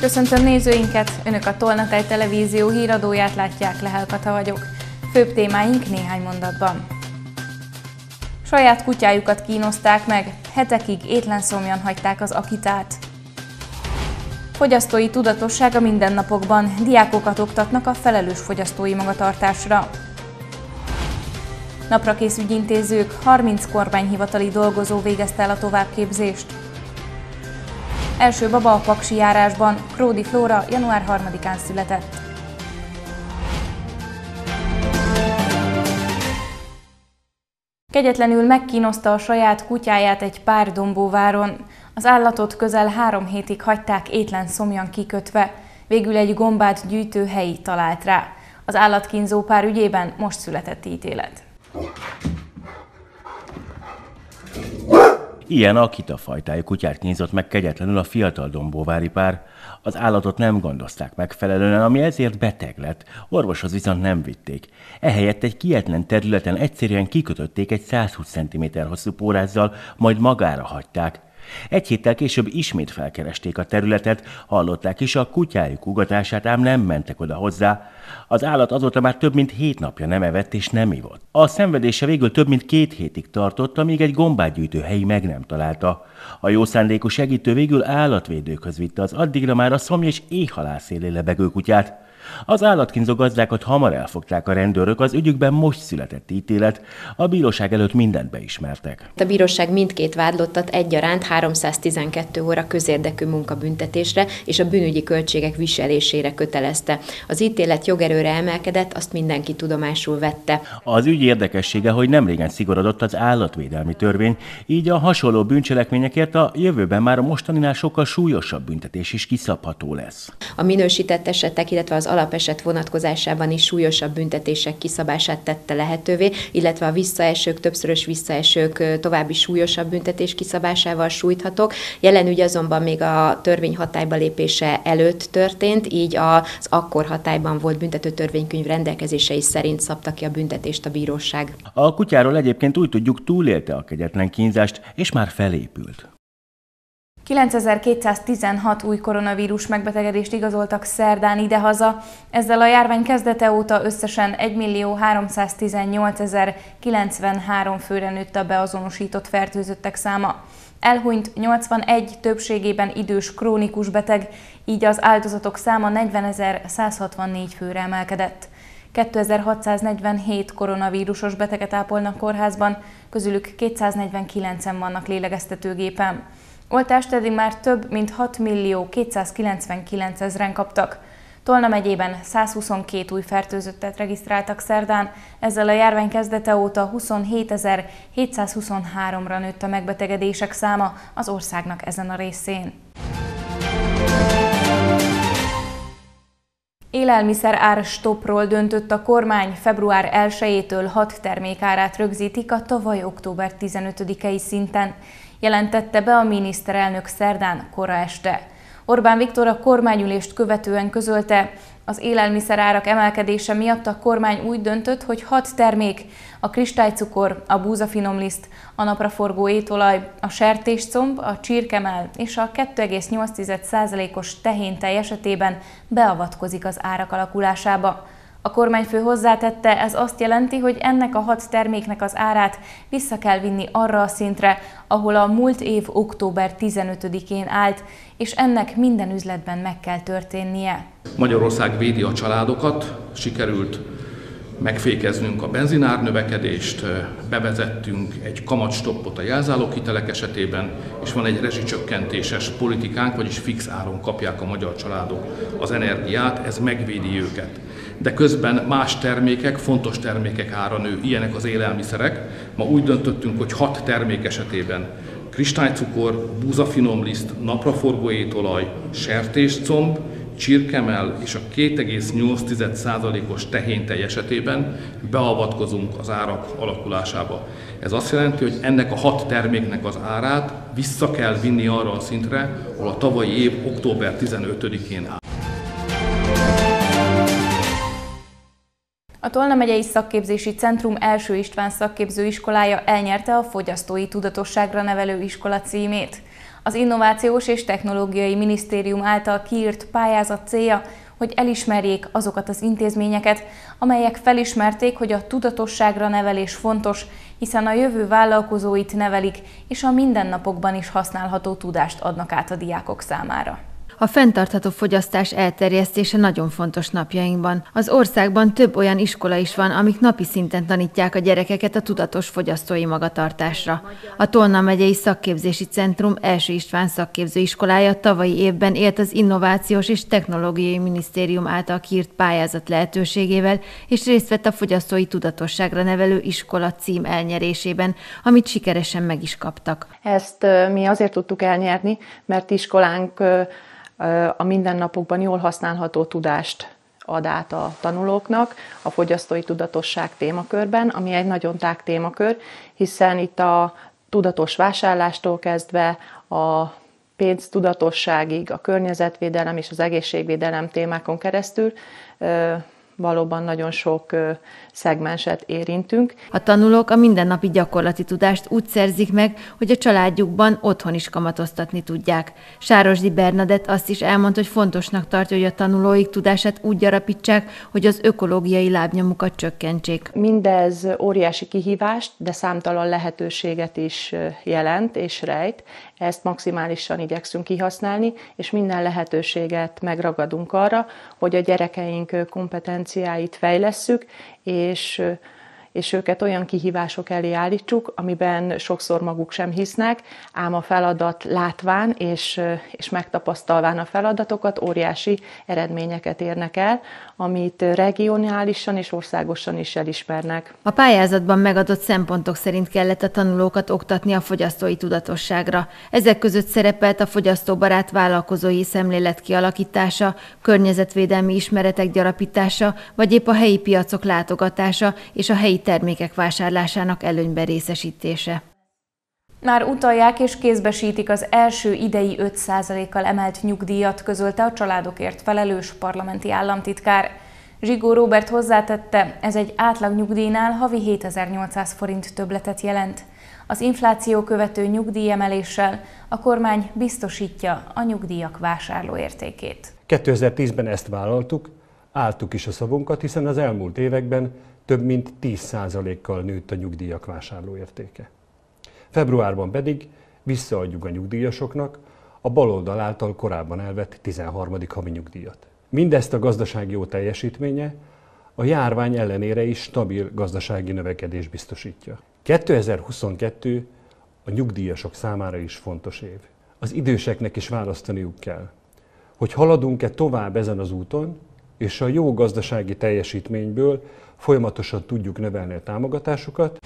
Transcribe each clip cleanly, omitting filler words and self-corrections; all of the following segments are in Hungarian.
Köszöntöm nézőinket! Önök a Tolnatej televízió híradóját látják, Lehel Kata vagyok. Főbb témáink néhány mondatban. Saját kutyájukat kínozták meg, hetekig étlenszomjan hagyták az Akitát. Fogyasztói tudatosság a mindennapokban, diákokat oktatnak a felelős fogyasztói magatartásra. Naprakész ügyintézők, 30 kormányhivatali dolgozó végezte el a továbbképzést. Első baba a Paksi járásban, Kródi Flóra január 3-án született. Kegyetlenül megkínozta a saját kutyáját egy pár Dombóváron. Az állatot közel 3 hétig hagyták étlenszomjan kikötve, végül egy gombát gyűjtő helyi talált rá. Az állatkínzó pár ügyében most született ítélet. Ilyen Akita fajtájú kutyát kínzott meg kegyetlenül a fiatal dombóvári pár. Az állatot nem gondozták megfelelően, ami ezért beteg lett, orvoshoz viszont nem vitték. Ehelyett egy kietlen területen egyszerűen kikötötték egy 120 cm hosszú pórázzal, majd magára hagyták. Egy héttel később ismét felkeresték a területet, hallották is a kutyájuk ugatását, ám nem mentek oda hozzá. Az állat azóta már több mint 7 napja nem evett és nem ivott. A szenvedése végül több mint 2 hétig tartott, amíg egy gombátgyűjtő helyi meg nem találta. A jó szándékú segítő végül állatvédőkhöz vitte az addigra már a szomj és éhhalál szélén lebegő kutyát. Az állatkínzó gazdákat hamar elfogták a rendőrök, az ügyükben most született ítélet, a bíróság előtt mindent beismertek. A bíróság mindkét vádlottat egyaránt 312 óra közérdekű munkabüntetésre és a bűnügyi költségek viselésére kötelezte. Az ítélet jogerőre emelkedett, azt mindenki tudomásul vette. Az ügy érdekessége, hogy nemrégen szigorodott az állatvédelmi törvény, így a hasonló bűncselekményekért a jövőben már a mostaninál sokkal súlyosabb büntetés is kiszabható lesz. A minősített esetek, illetve az alapeset vonatkozásában is súlyosabb büntetések kiszabását tette lehetővé, illetve a visszaesők, többszörös visszaesők további súlyosabb büntetés kiszabásával sújthatók. Jelen ügy azonban még a törvény hatályba lépése előtt történt, így az akkor hatályban volt büntetőtörvénykönyv rendelkezései szerint szabta ki a büntetést a bíróság. A kutyáról egyébként úgy tudjuk, túlélte a kegyetlen kínzást, és már felépült. 9216 új koronavírus megbetegedést igazoltak szerdán idehaza, ezzel a járvány kezdete óta összesen 1.318.093 főre nőtt a beazonosított fertőzöttek száma. Elhunyt 81, többségében idős krónikus beteg, így az áldozatok száma 40.164 főre emelkedett. 2647 koronavírusos beteget ápolnak kórházban, közülük 249-en vannak lélegeztetőgépen. Oltást eddig már több mint 6.299.000-en kaptak. Tolna megyében 122 új fertőzöttet regisztráltak szerdán, ezzel a járvány kezdete óta 27.723-ra nőtt a megbetegedések száma az országnak ezen a részén. Élelmiszer árstoppról döntött a kormány, február 1-től 6 termék árát rögzítik a tavaly október 15-i szinten, jelentette be a miniszterelnök szerdán kora este. Orbán Viktor a kormányülést követően közölte, az élelmiszerárak emelkedése miatt a kormány úgy döntött, hogy 6 termék, a kristálycukor, a búzafinomliszt, a napraforgó étolaj, a sertéscomb, a csirkemell és a 2,8%-os tehéntej esetében beavatkozik az árak alakulásába. A kormányfő hozzátette, ez azt jelenti, hogy ennek a 6 terméknek az árát vissza kell vinni arra a szintre, ahol a múlt év október 15-én állt, és ennek minden üzletben meg kell történnie. Magyarország védi a családokat, sikerült megfékeznünk a benzinár növekedést, bevezettünk egy kamatstoppot a jelzáloghitelek esetében, és van egy rezsicsökkentéses politikánk, vagyis fix áron kapják a magyar családok az energiát, ez megvédi őket. De közben más termékek, fontos termékek ára nő, ilyenek az élelmiszerek. Ma úgy döntöttünk, hogy 6 termék esetében kristálycukor, búzafinomliszt, napraforgó étolaj, sertéscomb, csirkemell és a 2,8%-os tehéntej esetében beavatkozunk az árak alakulásába. Ez azt jelenti, hogy ennek a 6 terméknek az árát vissza kell vinni arra a szintre, ahol a tavalyi év október 15-én áll. A Tolna megyei szakképzési centrum első István szakképzőiskolája elnyerte a fogyasztói tudatosságra nevelő iskola címét. Az Innovációs és Technológiai Minisztérium által kiírt pályázat célja, hogy elismerjék azokat az intézményeket, amelyek felismerték, hogy a tudatosságra nevelés fontos, hiszen a jövő vállalkozóit nevelik, és a mindennapokban is használható tudást adnak át a diákok számára. A fenntartható fogyasztás elterjesztése nagyon fontos napjainkban. Az országban több olyan iskola is van, amik napi szinten tanítják a gyerekeket a tudatos fogyasztói magatartásra. A Tolna megyei Szakképzési Centrum Első István szakképzőiskolája tavalyi évben élt az Innovációs és Technológiai Minisztérium által kiírt pályázat lehetőségével, és részt vett a fogyasztói tudatosságra nevelő iskola cím elnyerésében, amit sikeresen meg is kaptak. Ezt mi azért tudtuk elnyerni, mert iskolánk a mindennapokban jól használható tudást ad át a tanulóknak a fogyasztói tudatosság témakörben, ami egy nagyon tág témakör, hiszen itt a tudatos vásárlástól kezdve a pénztudatosságig, a környezetvédelem és az egészségvédelem témákon keresztül valóban nagyon sok szegmenset érintünk. A tanulók a mindennapi gyakorlati tudást úgy szerzik meg, hogy a családjukban otthon is kamatoztatni tudják. Sárosdi Bernadett azt is elmondta, hogy fontosnak tartja, hogy a tanulóik tudását úgy gyarapítsák, hogy az ökológiai lábnyomukat csökkentsék. Mindez óriási kihívást, de számtalan lehetőséget is jelent és rejt. Ezt maximálisan igyekszünk kihasználni, és minden lehetőséget megragadunk arra, hogy a gyerekeink kompetenciáit fejlesszük, és őket olyan kihívások elé állítsuk, amiben sokszor maguk sem hisznek, ám a feladat látván és megtapasztalván a feladatokat óriási eredményeket érnek el, amit regionálisan és országosan is elismernek. A pályázatban megadott szempontok szerint kellett a tanulókat oktatni a fogyasztói tudatosságra. Ezek között szerepelt a fogyasztóbarát vállalkozói szemlélet kialakítása, környezetvédelmi ismeretek gyarapítása, vagy épp a helyi piacok látogatása és a helyi termékek vásárlásának előnyben részesítése. Már utalják és kézbesítik az első idei 5%-kal emelt nyugdíjat, közölte a családokért felelős parlamenti államtitkár. Zsigó Róbert hozzátette, ez egy átlagnyugdíjnál havi 7800 forint többletet jelent. Az infláció követő nyugdíjemeléssel a kormány biztosítja a nyugdíjak vásárlóértékét. 2010-ben ezt vállaltuk, álltuk is a szavunkat, hiszen az elmúlt években több mint 10%-kal nőtt a nyugdíjak vásárlóértéke. Februárban pedig visszaadjuk a nyugdíjasoknak a baloldal által korábban elvett 13. havi nyugdíjat. Mindezt a gazdasági jó teljesítménye a járvány ellenére is stabil gazdasági növekedés biztosítja. 2022 a nyugdíjasok számára is fontos év. Az időseknek is választaniuk kell, hogy haladunk-e tovább ezen az úton, és a jó gazdasági teljesítményből folyamatosan tudjuk növelni a támogatásukat.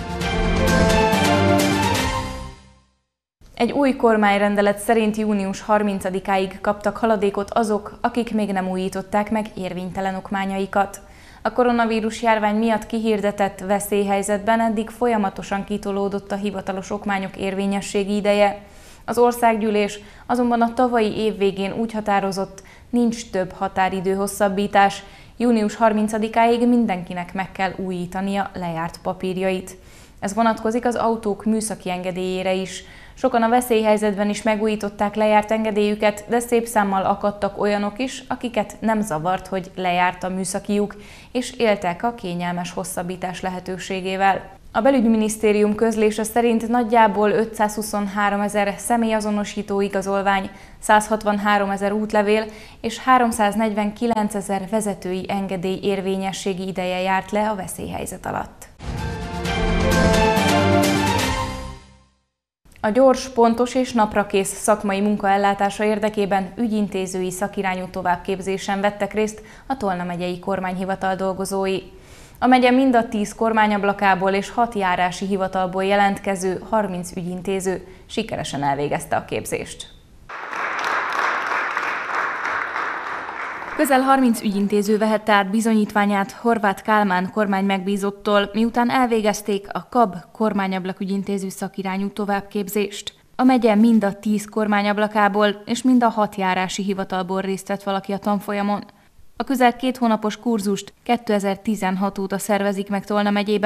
Egy új kormányrendelet szerint június 30-áig kaptak haladékot azok, akik még nem újították meg érvénytelen okmányaikat. A koronavírus járvány miatt kihirdetett veszélyhelyzetben eddig folyamatosan kitolódott a hivatalos okmányok érvényességi ideje. Az országgyűlés azonban a tavalyi év végén úgy határozott, nincs több határidő hosszabbítás, június 30-áig mindenkinek meg kell újítania lejárt papírjait. Ez vonatkozik az autók műszaki engedélyére is. Sokan a veszélyhelyzetben is megújították lejárt engedélyüket, de szép számmal akadtak olyanok is, akiket nem zavart, hogy lejárt a műszakiuk, és éltek a kényelmes hosszabbítás lehetőségével. A Belügyminisztérium közlése szerint nagyjából 523 000 személyazonosító igazolvány, 163 000 útlevél és 349 000 vezetői engedély érvényességi ideje járt le a veszélyhelyzet alatt. A gyors, pontos és naprakész szakmai munkaellátása érdekében ügyintézői szakirányú továbbképzésen vettek részt a Tolna megyei kormányhivatal dolgozói. A megye mind a 10 kormányablakából és 6 járási hivatalból jelentkező 30 ügyintéző sikeresen elvégezte a képzést. Közel 30 ügyintéző vehette át bizonyítványát Horváth Kálmán kormány megbízottól, miután elvégezték a KAB kormányablak ügyintéző szakirányú továbbképzést. A megye mind a 10 kormányablakából és mind a 6 járási hivatalból részt vett valaki a tanfolyamon. A közel 2 hónapos kurzust 2016 óta szervezik meg Tolna megyében.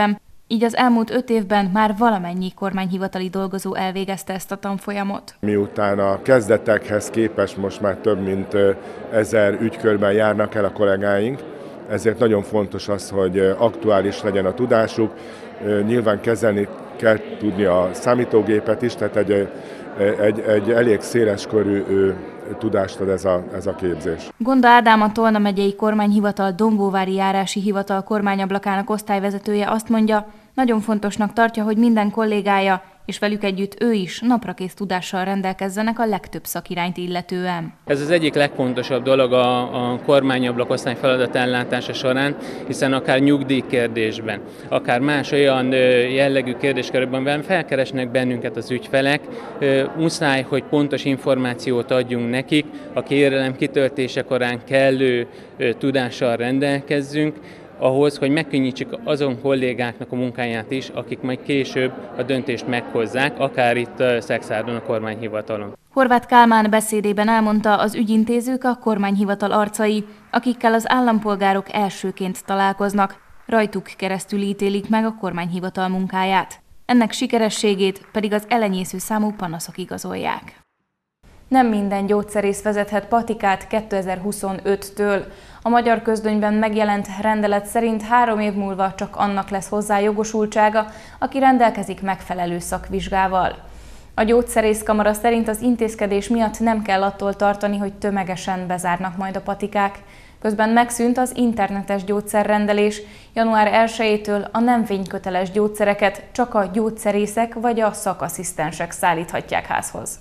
így az elmúlt 5 évben már valamennyi kormányhivatali dolgozó elvégezte ezt a tanfolyamot. Miután a kezdetekhez képest most már több mint 1000 ügykörben járnak el a kollégáink, ezért nagyon fontos az, hogy aktuális legyen a tudásuk. Nyilván kezelni kell tudni a számítógépet is, tehát egy elég széleskörű tudást ad ez a képzés. Gonda Ádám, a Tolna megyei kormányhivatal Dombóvári járási hivatal kormányablakának osztályvezetője azt mondja, nagyon fontosnak tartja, hogy minden kollégája és velük együtt ő is naprakész tudással rendelkezzenek a legtöbb szakirányt illetően. Ez az egyik legfontosabb dolog a kormányablak osztály feladatellátása során, hiszen akár nyugdíjkérdésben, akár más olyan jellegű kérdéskörben felkeresnek bennünket az ügyfelek, muszáj, hogy pontos információt adjunk nekik, a kérelem kitöltése korán kellő tudással rendelkezzünk, ahhoz, hogy megkönnyítsük azon kollégáknak a munkáját is, akik majd később a döntést meghozzák, akár itt Szekszárdon a kormányhivatalon. Horváth Kálmán beszédében elmondta, az ügyintézők a kormányhivatal arcai, akikkel az állampolgárok elsőként találkoznak, rajtuk keresztül ítélik meg a kormányhivatal munkáját. Ennek sikerességét pedig az elenyésző számú panaszok igazolják. Nem minden gyógyszerész vezethet patikát 2025-től. A Magyar Közlönyben megjelent rendelet szerint 3 év múlva csak annak lesz hozzá jogosultsága, aki rendelkezik megfelelő szakvizsgával. A gyógyszerészkamara szerint az intézkedés miatt nem kell attól tartani, hogy tömegesen bezárnak majd a patikák. Közben megszűnt az internetes gyógyszerrendelés. Január 1-től a nem vényköteles gyógyszereket csak a gyógyszerészek vagy a szakasszisztensek szállíthatják házhoz.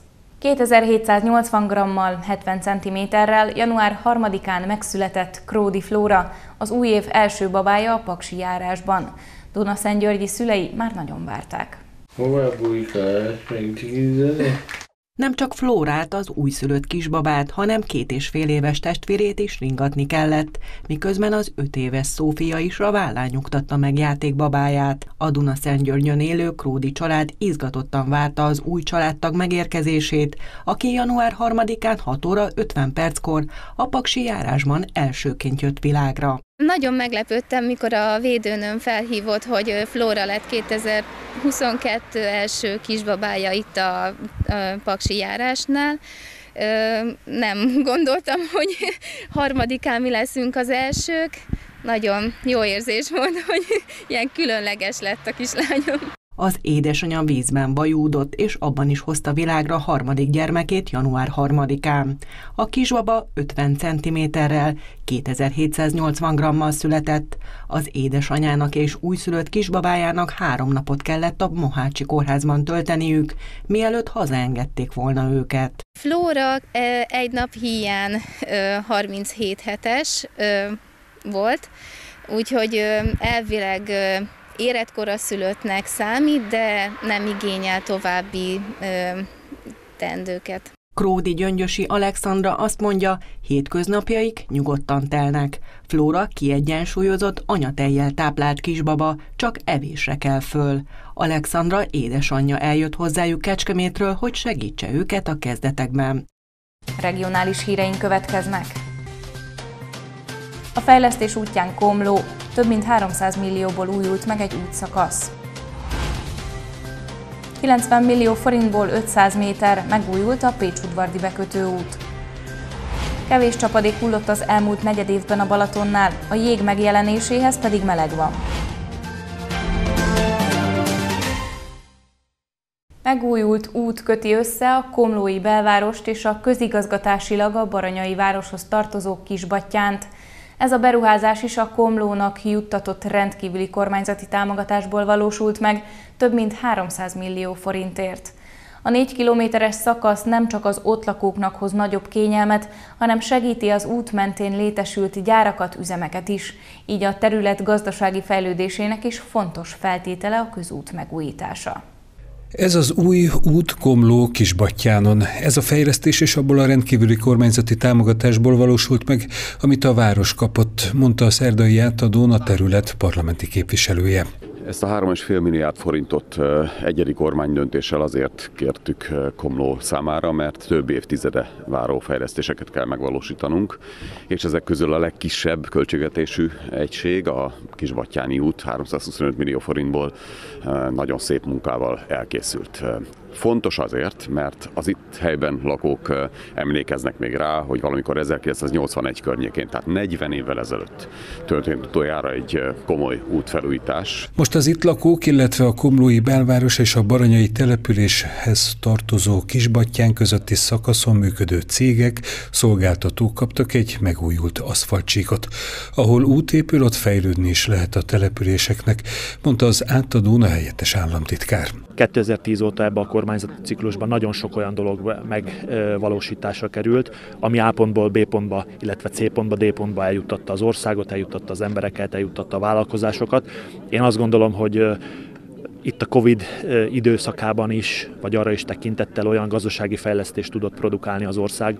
2780 grammal, 70 cm-rel január 3-án megszületett Kródi Flóra, az új év első babája a paksi járásban. Dunaszentgyörgyi szülei már nagyon várták. Nem csak Flórát, az újszülött kisbabát, hanem 2,5 éves testvérét is ringatni kellett, miközben az 5 éves Szófia is a vállán nyugtatta meg játékbabáját. A Dunaszentgyörgyön élő Kródi család izgatottan várta az új családtag megérkezését, aki január 3-án 6 óra 50 perckor a paksi járásban elsőként jött világra. Nagyon meglepődtem, mikor a védőnőm felhívott, hogy Flóra lett 2022 első kisbabája itt a paksi járásnál. Nem gondoltam, hogy 3-án mi leszünk az elsők. Nagyon jó érzés volt, hogy ilyen különleges lett a kislányom. Az édesanyja vízben vajúdott, és abban is hozta világra 3. gyermekét január 3-án. A kisbaba 50 cm-rel, 2780 grammal született. Az édesanyának és újszülött kisbabájának 3 napot kellett a Mohácsi kórházban tölteniük, mielőtt hazaengedték volna őket. Flóra egy nap híján 37 hetes volt, úgyhogy elvileg életkora szülöttnek számít, de nem igényel további teendőket. Kródi Gyöngyösi Alexandra azt mondja, hétköznapjaik nyugodtan telnek. Flóra kiegyensúlyozott, anyatejjel táplált kisbaba, csak evésre kell föl. Alexandra édesanyja eljött hozzájuk Kecskemétről, hogy segítse őket a kezdetekben. Regionális híreink következnek. A fejlesztés útján Komló, több mint 300 millióból újult meg egy útszakasz. 90 millió forintból 500 méter megújult a Pécs-udvardi bekötőút. Kevés csapadék hullott az elmúlt negyedévben a Balatonnál, a jég megjelenéséhez pedig meleg van. Megújult út köti össze a komlói belvárost és a közigazgatásilag a Baranyai városhoz tartozó Kisbattyánt. Ez a beruházás is a Komlónak juttatott rendkívüli kormányzati támogatásból valósult meg, több mint 300 millió forintért. A 4 kilométeres szakasz nem csak az ott lakóknak hoz nagyobb kényelmet, hanem segíti az út mentén létesült gyárakat, üzemeket is. Így a terület gazdasági fejlődésének is fontos feltétele a közút megújítása. Ez az új út Komló Kisbattyánon. Ez a fejlesztés is abból a rendkívüli kormányzati támogatásból valósult meg, amit a város kapott, mondta a szerdai átadón a terület parlamenti képviselője. Ezt a 3,5 milliárd forintot egyedi kormánydöntéssel azért kértük Komló számára, mert több évtizede váró fejlesztéseket kell megvalósítanunk, és ezek közül a legkisebb költségvetésű egység, a Kisbattyáni út 325 millió forintból nagyon szép munkával elkészült. Fontos azért, mert az itt helyben lakók emlékeznek még rá, hogy valamikor 1981 környékén, tehát 40 évvel ezelőtt történt utoljára egy komoly útfelújítás. Most az itt lakók, illetve a komlói belváros és a baranyai településhez tartozó Kisbattyán közötti szakaszon működő cégek, szolgáltatók kaptak egy megújult aszfaltcsíkot. Ahol út épül, ott fejlődni is lehet a településeknek, mondta az átadón a helyettes államtitkár. 2010 óta ebben a kormányzati ciklusban nagyon sok olyan dolog megvalósításra került, ami A pontból B pontba, illetve C pontba, D pontba eljuttatta az országot, eljuttatta az embereket, eljuttatta a vállalkozásokat. Én azt gondolom, hogy itt a Covid időszakában is, vagy arra is tekintettel olyan gazdasági fejlesztést tudott produkálni az ország,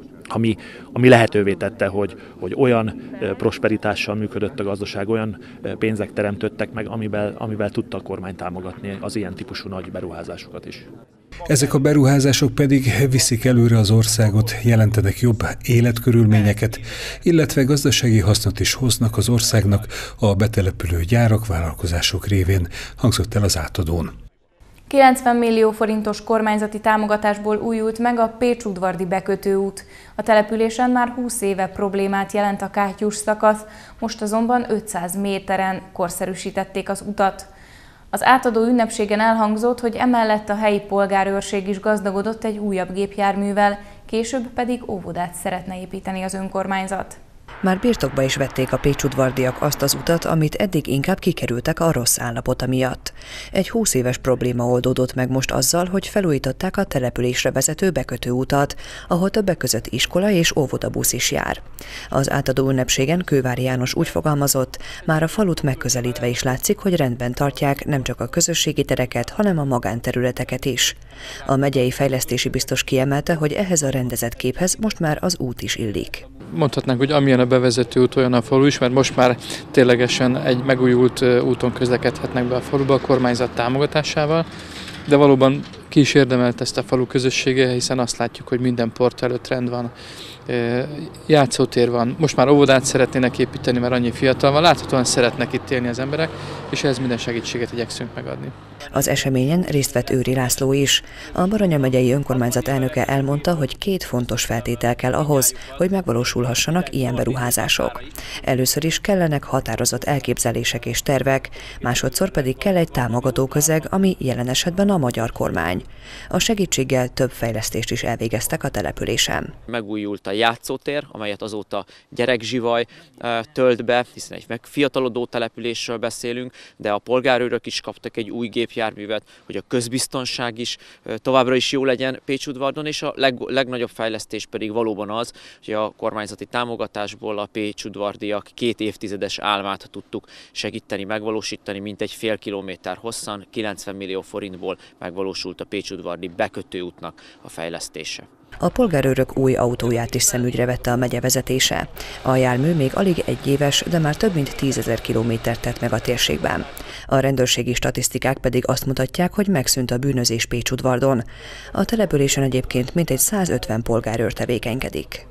ami lehetővé tette, hogy olyan prosperitással működött a gazdaság, olyan pénzek teremtődtek meg, amivel tudta a kormány támogatni az ilyen típusú nagy beruházásokat is. Ezek a beruházások pedig viszik előre az országot, jelentenek jobb életkörülményeket, illetve gazdasági hasznot is hoznak az országnak a betelepülő gyárak, vállalkozások révén, hangzott el az átadón. 90 millió forintos kormányzati támogatásból újult meg a Pécs-udvardi bekötőút. A településen már 20 éve problémát jelent a kátyús szakasz, most azonban 500 méteren korszerűsítették az utat. Az átadó ünnepségen elhangzott, hogy emellett a helyi polgárőrség is gazdagodott egy újabb gépjárművel, később pedig óvodát szeretne építeni az önkormányzat. Már birtokba is vették a pécsudvardiak azt az utat, amit eddig inkább kikerültek a rossz állapota miatt. Egy 20 éves probléma oldódott meg most azzal, hogy felújították a településre vezető bekötőutat, ahol többek között iskola és óvodabusz is jár. Az átadó ünnepségen Kővári János úgy fogalmazott, már a falut megközelítve is látszik, hogy rendben tartják nem csak a közösségi tereket, hanem a magánterületeket is. A megyei fejlesztési biztos kiemelte, hogy ehhez a rendezett képhez most már az út is illik. Mondhatnánk, hogy amilyen a bevezető út, olyan a falu is, mert most már ténylegesen egy megújult úton közlekedhetnek be a faluba a kormányzat támogatásával, de valóban ki is érdemelt ezt a falu közössége, hiszen azt látjuk, hogy minden port előtt rend van, játszótér van. Most már óvodát szeretnének építeni, mert annyi fiatal van, láthatóan szeretnek itt élni az emberek, és ehhez minden segítséget igyekszünk megadni. Az eseményen részt vett Őri László is. A Baranya megyei önkormányzat elnöke elmondta, hogy 2 fontos feltétel kell ahhoz, hogy megvalósulhassanak ilyen beruházások. Először is kellenek határozott elképzelések és tervek, másodszor pedig kell egy támogató közeg, ami jelen esetben a magyar kormány. A segítséggel több fejlesztést is elvégeztek a településen. Megújult a játszótér, amelyet azóta gyerekzsivaj tölt be, hiszen egy megfiatalodó településről beszélünk, de a polgárőrök is kaptak egy új gépjárművet, hogy a közbiztonság is továbbra is jó legyen Pécsudvardon, és a legnagyobb fejlesztés pedig valóban az, hogy a kormányzati támogatásból a pécsudvardiak 2 évtizedes álmát tudtuk segíteni, megvalósítani, mintegy fél kilométer hosszan, 90 millió forintból megvalósult a pécsudvardi bekötőútnak a fejlesztése. A polgárőrök új autóját is szemügyre vette a megye vezetése. A jármű még alig 1 éves, de már több mint 10 000 kilométert tett meg a térségben. A rendőrségi statisztikák pedig azt mutatják, hogy megszűnt a bűnözés Pécsudvardon. A településen egyébként mintegy 150 polgárőr tevékenykedik.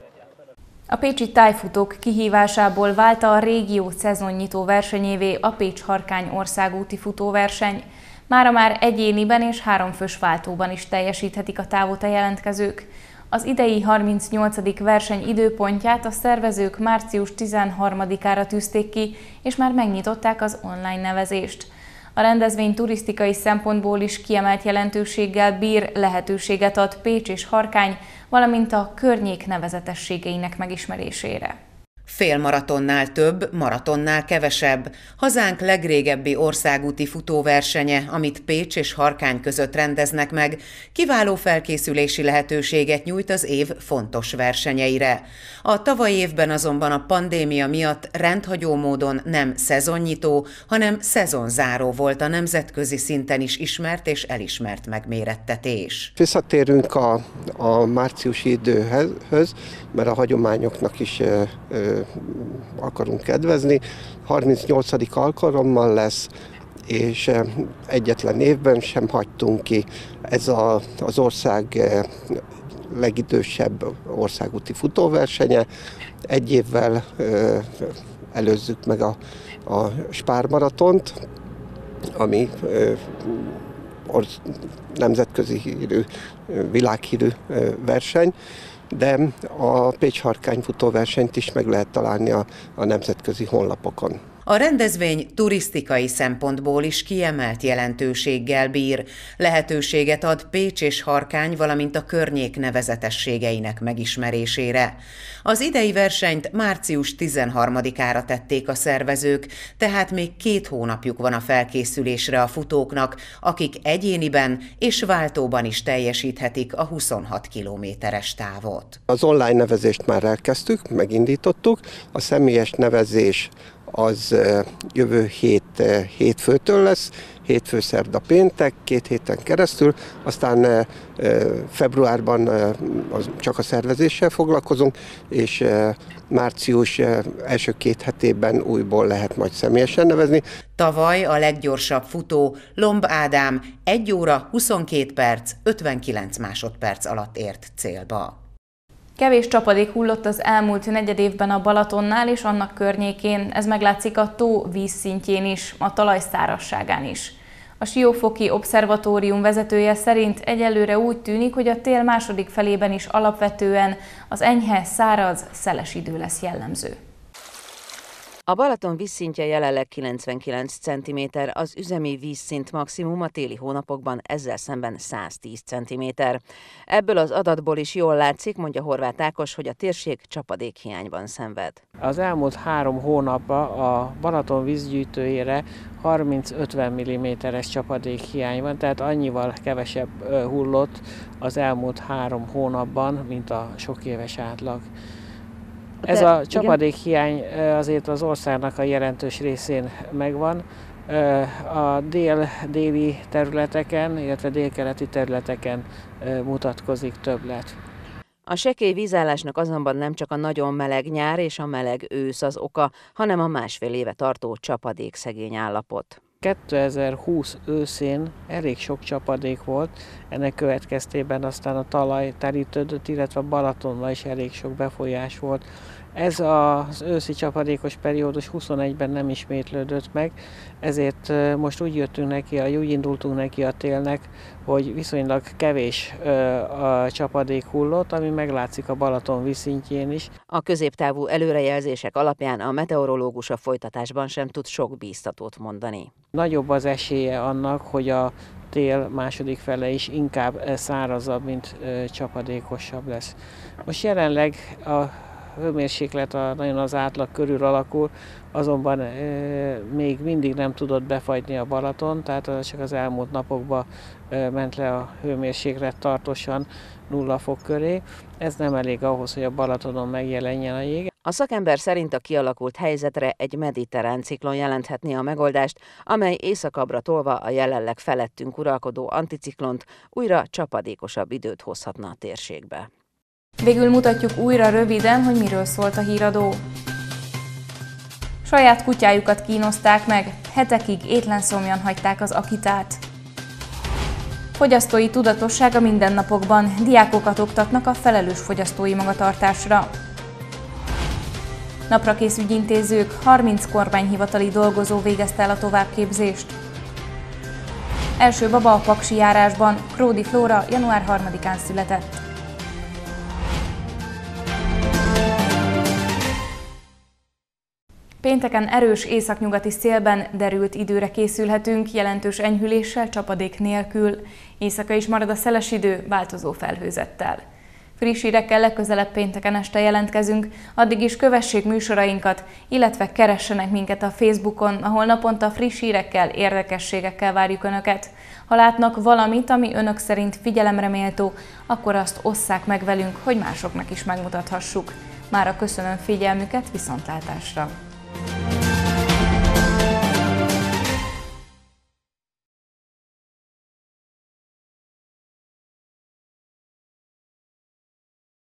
A pécsi tájfutók kihívásából vált a régió szezonnyitó versenyévé a Pécs-Harkány országúti futóverseny. Mára már egyéniben és 3 fős váltóban is teljesíthetik a távot a jelentkezők. Az idei 38. verseny időpontját a szervezők március 13-ára tűzték ki, és már megnyitották az online nevezést. A rendezvény turisztikai szempontból is kiemelt jelentőséggel bír, lehetőséget ad Pécs és Harkány, valamint a környék nevezetességeinek megismerésére. Félmaratonnál több, maratonnál kevesebb. Hazánk legrégebbi országúti futóversenye, amit Pécs és Harkány között rendeznek meg, kiváló felkészülési lehetőséget nyújt az év fontos versenyeire. A tavalyi évben azonban a pandémia miatt rendhagyó módon nem szezonnyitó, hanem szezonzáró volt a nemzetközi szinten is ismert és elismert megmérettetés. Visszatérünk a márciusi időhöz, mert a hagyományoknak is akarunk kedvezni. 38. alkalommal lesz, és egyetlen évben sem hagytunk ki. Ez az ország legidősebb országúti futóversenye. Egy évvel előzzük meg a Spár maratont, ami nemzetközi hírű, világhírű verseny, de a Pécs-Harkány futóversenyt is meg lehet találni a nemzetközi honlapokon. A rendezvény turisztikai szempontból is kiemelt jelentőséggel bír. Lehetőséget ad Pécs és Harkány, valamint a környék nevezetességeinek megismerésére. Az idei versenyt március 13-ára tették a szervezők, tehát még 2 hónapjuk van a felkészülésre a futóknak, akik egyéniben és váltóban is teljesíthetik a 26 kilométeres távot. Az online nevezést már elkezdtük, megindítottuk, a személyes nevezés az jövő hétfőtől lesz, hétfő, szerda, péntek, 2 héten keresztül, aztán februárban csak a szervezéssel foglalkozunk, és március első 2 hetében újból lehet majd személyesen nevezni. Tavaly a leggyorsabb futó Lomb Ádám 1 óra 22 perc 59 másodperc alatt ért célba. Kevés csapadék hullott az elmúlt negyedévben a Balatonnál és annak környékén, ez meglátszik a tó vízszintjén is, a talaj szárazságán is. A Siófoki Obszervatórium vezetője szerint egyelőre úgy tűnik, hogy a tél második felében is alapvetően az enyhe, száraz, szeles idő lesz jellemző. A Balaton vízszintje jelenleg 99 cm, az üzemi vízszint maximum a téli hónapokban ezzel szemben 110 cm. Ebből az adatból is jól látszik, mondja Horváth Ákos, hogy a térség csapadékhiányban szenved. Az elmúlt 3 hónapban a Balaton vízgyűjtőjére 30-50 mm-es csapadékhiány van, tehát annyival kevesebb hullott az elmúlt 3 hónapban, mint a sok éves átlag. Ez a csapadékhiány azért az országnak a jelentős részén megvan. A déli területeken, illetve délkeleti területeken mutatkozik többlet. A sekély vízállásnak azonban nem csak a nagyon meleg nyár és a meleg ősz az oka, hanem a másfél éve tartó csapadékszegény állapot. 2020 őszén elég sok csapadék volt, ennek következtében aztán a talaj terítődött, illetve a Balatonnal is elég sok befolyás volt. Ez az őszi csapadékos periódus 21-ben nem ismétlődött meg, ezért most úgy indultunk neki a télnek, hogy viszonylag kevés a csapadék hullott, ami meglátszik a Balaton vízszintjén is. A középtávú előrejelzések alapján a meteorológus a folytatásban sem tud sok bíztatót mondani. Nagyobb az esélye annak, hogy a tél második fele is inkább szárazabb, mint csapadékosabb lesz. Most jelenleg a hőmérséklet nagyon az átlag körül alakul, azonban még mindig nem tudott befagyni a Balaton, tehát csak az elmúlt napokban ment le a hőmérséklet tartósan 0 fok köré. Ez nem elég ahhoz, hogy a Balatonon megjelenjen a jég. A szakember szerint a kialakult helyzetre egy mediterrán ciklon jelenthetné a megoldást, amely északabbra tolva a jelenleg felettünk uralkodó anticiklont újra csapadékosabb időt hozhatna a térségbe. Végül mutatjuk újra röviden, hogy miről szólt a híradó. Saját kutyájukat kínozták meg, hetekig étlenszomjan hagyták az Akitát. Fogyasztói tudatosság a mindennapokban, diákokat oktatnak a felelős fogyasztói magatartásra. Naprakész ügyintézők, 30 kormányhivatali dolgozó végezte el a továbbképzést. Első baba a Paksi járásban, Kródi Flóra január 3-án született. Pénteken erős északnyugati szélben derült időre készülhetünk, jelentős enyhüléssel, csapadék nélkül. Éjszaka is marad a szeles idő, változó felhőzettel. Friss hírekkel legközelebb pénteken este jelentkezünk, addig is kövessék műsorainkat, illetve keressenek minket a Facebookon, ahol naponta friss hírekkel, érdekességekkel várjuk Önöket. Ha látnak valamit, ami Önök szerint figyelemre méltó, akkor azt osszák meg velünk, hogy másoknak is megmutathassuk. Mára köszönöm figyelmüket, viszontlátásra!